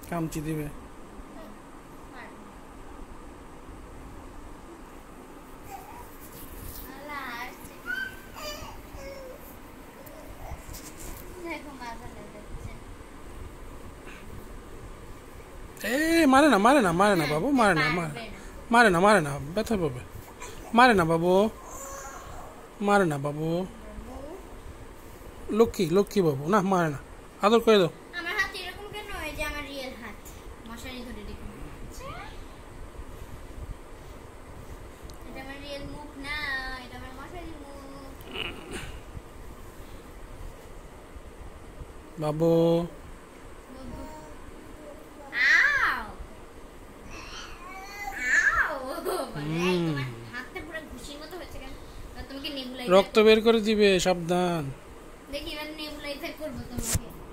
কামচি দিবে। মারে না মারে না মারে না বাবু, মারে না মারে না মারে না, ব্যথা পাবে। মারে না বাবু, মারে না বাবু, লক্ষ্মী লক্ষ্মী বাবু, না মারে না, আদর করে দাও। আমার হাত এরকম কেন? এই যে আমার রিয়েল হাত, মশারি ধরে রেখে। এটা আমার রিয়েল মুখ না, এটা আমার মশারি মুখ। বাবু রক্ত বের করে দিবে, সাবধান। দেখি এবার নেবুলাইজার করবো তোমাকে।